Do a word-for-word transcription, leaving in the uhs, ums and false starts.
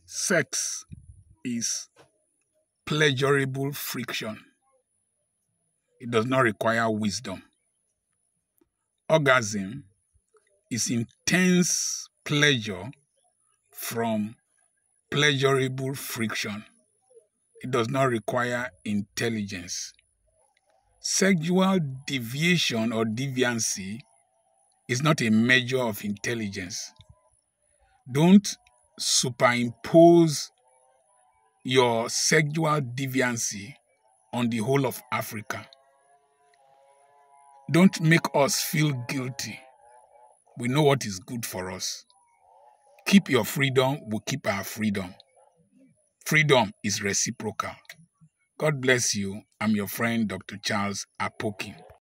Sex is pleasurable friction. It does not require wisdom. Orgasm is intense pleasure from pleasurable friction. It does not require intelligence. Sexual deviation or deviancy is not a measure of intelligence. Don't superimpose your sexual deviancy on the whole of Africa. Don't make us feel guilty. We know what is good for us. Keep your freedom, we'll keep our freedom. Freedom is reciprocal. God bless you. I'm your friend, Doctor Charles Apoki.